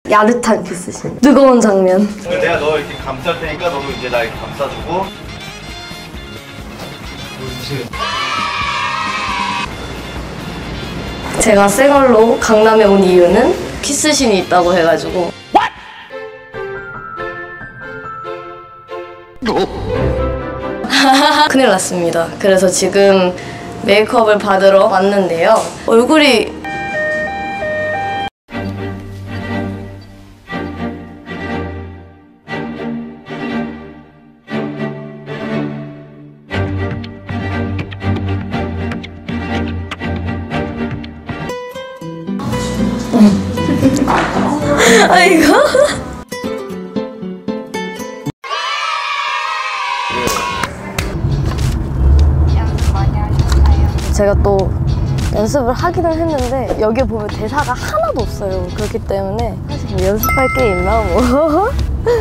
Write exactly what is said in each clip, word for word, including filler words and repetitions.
야릇한 키스신. 뜨거운 장면. 내가 너 이렇게 감쌀 테니까 너도 이제 나 이렇게 감싸주고. 제가 새 걸로 강남에 온 이유는 키스신이 있다고 해가지고. 큰일 났습니다. 그래서 지금 메이크업을 받으러 왔는데요. 얼굴이 아이고. 제가 또 연습을 하기는 했는데 여기 보면 대사가 하나도 없어요. 그렇기 때문에 사실 뭐 연습할 게 있나 뭐.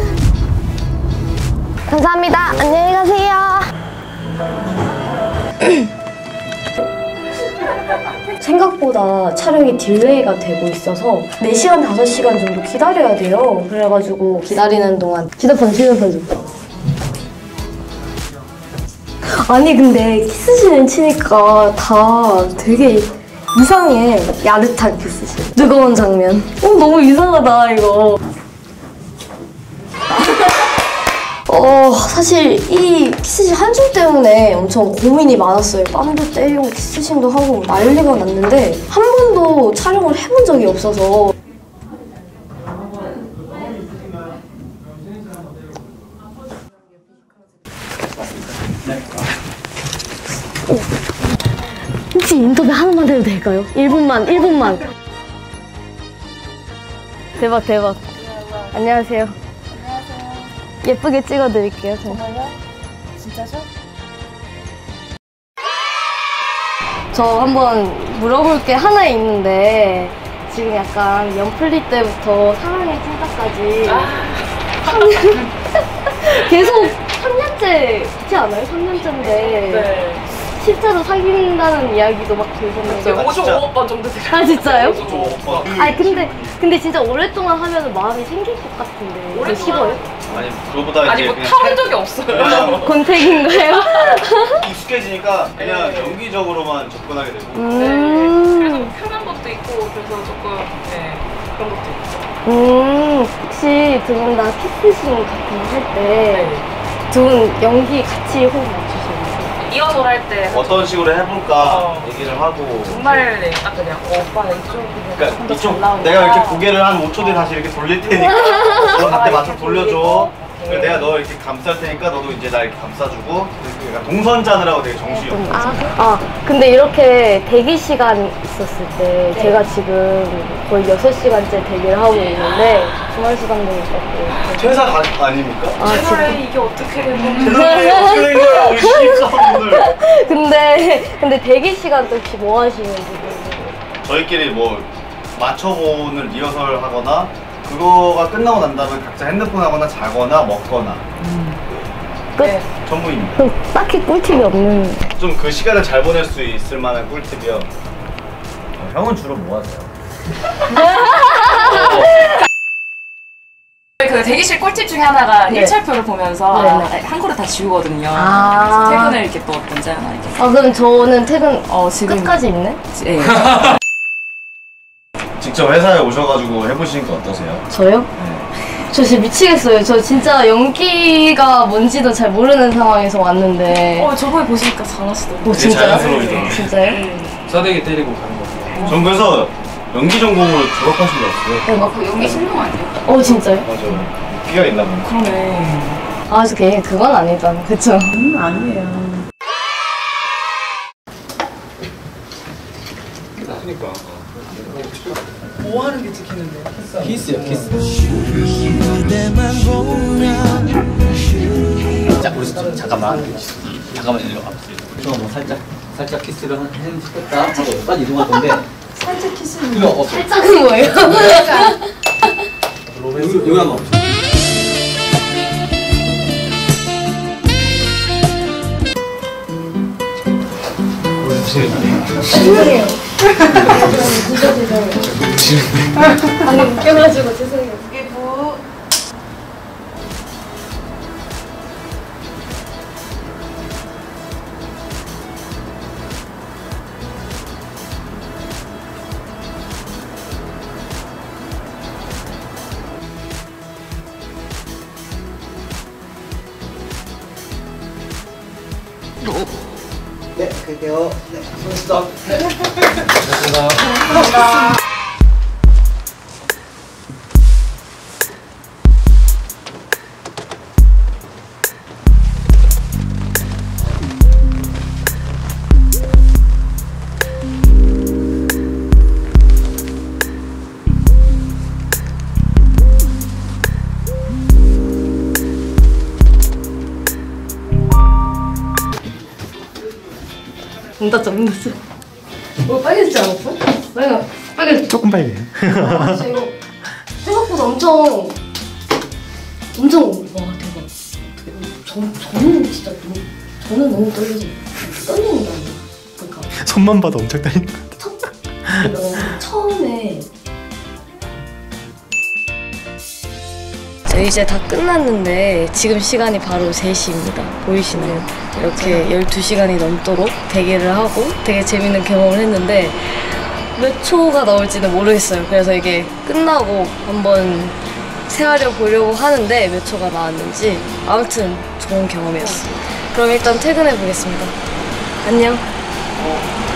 감사합니다. 안녕히 가세요. 생각보다 촬영이 딜레이가 되고 있어서 네 시간, 다섯 시간 정도 기다려야 돼요. 그래가지고 기다리는 동안 휴대폰, 휴대폰 좀. 아니 근데 키스신을 치니까 다 되게 이상해. 야릇한 키스신. 뜨거운 장면. 어 너무 이상하다 이거. 어 사실 이 키스신 한 줄 때문에 엄청 고민이 많았어요. 뺨도 때리고 키스신도 하고 난리가 났는데 한 번도 촬영을 해본 적이 없어서. 어. 혹시 인터뷰 하나만 해도 될까요? 일 분만, 일 분만. 대박, 대박. 안녕하세요. 안녕하세요. 예쁘게 찍어드릴게요. 정말요? 진짜죠? 저 한번 물어볼 게 하나 있는데 지금 약간 연플리 때부터 사랑의 찐따까지 삼 년 계속 삼 년째 있지 않아요? 삼 년째인데 네. 실제로 사귄다는 이야기도 막 들었는데. 오십오 번 정도 되죠. 아 진짜요? 오십오 번. 아니 근데 근데 진짜 오랫동안 하면 마음이 생길 것 같은데. 오랫동안? 싫어요? 아니 그거보다 아니 이제 뭐 그냥 타본 적이 없어요. 권태기인가요? 익숙해지니까 그냥 네. 연기적으로만 접근하게 되고. 음. 네. 그래서 편한 것도 있고 그래서 조금 네, 그런 것도 있고. 음. 혹시 두 분 다 키스신 같은 거 할 때 두 분 연기 같이 호흡 맞추시나요? 이어서 할 때 어떤 식으로 해볼까 어. 얘기를 하고. 정말 네, 딱 그냥 어, 오빠 이쪽이 그러니까 이쪽 내가 이렇게 고개를 한 오 초 뒤에 다시 이렇게 돌릴 테니까 너 나한테 맞춰 돌려줘. 그리고 내가 너 이렇게 감쌀 테니까 너도 이제 나 이렇게 감싸주고. 그러니까 동선 짜느라고 되게 정신이 없어. 아, 아, 근데 이렇게 대기 시간 있었을 때 네. 제가 지금 거의 여섯 시간째 대기를 하고 있는데 주말 수당도 있었고. 퇴사 가, 아닙니까? 아, 제발 진짜. 이게 어떻게 된 건지. 세상에 어떻게 된 거야 우리 신입사원분들. 근데, 근데 대기 시간 때 혹시 뭐 하시는지 모르겠어요. 저희끼리 뭐 맞춰보는 리허설 하거나 그거가 끝나고 난 다음에 각자 핸드폰 하거나 자거나 먹거나. 끝? 네. 전부입니다. 그럼 딱히 꿀팁이 없는. 좀 그 시간을 잘 보낼 수 있을 만한 꿀팁이요. 어, 형은 주로 뭐 하세요? 그 대기실 꿀팁 중에 하나가 네. 일차표를 보면서 네, 네. 한 그릇 다 지우거든요. 아. 그래서 퇴근을 이렇게 또 언제 하나 이렇게. 아, 그럼 저는 퇴근 어, 지금. 끝까지 있네? 예. 직접 회사에 오셔가지고 해보시니까 어떠세요? 저요? 저 진짜 미치겠어요. 저 진짜 연기가 뭔지도 잘 모르는 상황에서 왔는데. 어, 저번에 보시니까 잘하시더라고요. 어, 되게 진짜요? 자연스러우시더라고요. 진짜요? 싸대기 때리고 가는 거죠. 전 그래서 연기 전공으로 졸업하신 줄 알았어요. 네, 막, 그 연기 실명 아니에요? 어, 진짜요? 맞아요. 끼가 있나 보네. 그러네. 아, 저 걔 그건 아니다. 그쵸? 음, 아니에요. 그러니까. 뭐 하는 게 찍히는데요? 키스요, 키스. 자, 우리 좀 잠깐만. 잠깐만 이리 와. 저뭐 살짝 살짝 키스를 한 했다 하고 빨리 이동할 건데. 살짝 키스는 이거 어. 살짝은 뭐예요? 로맨스. 이거 한 번. 죄송해요. 진짜 죄송해요. 아니 웃겨가지고 죄송해요. 이게 부. 네, 갈게요. 네, 수고했어. 네. 고맙습니다. 문 닫자, 문 닫자. 뭐 빨개지지 않았어? 빨개, 빨개. 조금 빨개. 아, 진짜 이거 생각보다 엄청 엄청 와 대박. 저 저는 진짜 너무 저는 너무 떨려서 떨린다. 그러니까 손만 봐도 엄청 떨리는 것 같아. 첫 그러니까 처음에 저희 이제 다 끝났는데 지금 시간이 바로 세 시입니다. 보이시나요? 이렇게 열두 시간이 넘도록 대기를 하고 되게 재밌는 경험을 했는데 몇 초가 나올지는 모르겠어요. 그래서 이게 끝나고 한번 세아려 보려고 하는데 몇 초가 나왔는지 아무튼 좋은 경험이었어요. 그럼 일단 퇴근해 보겠습니다. 안녕.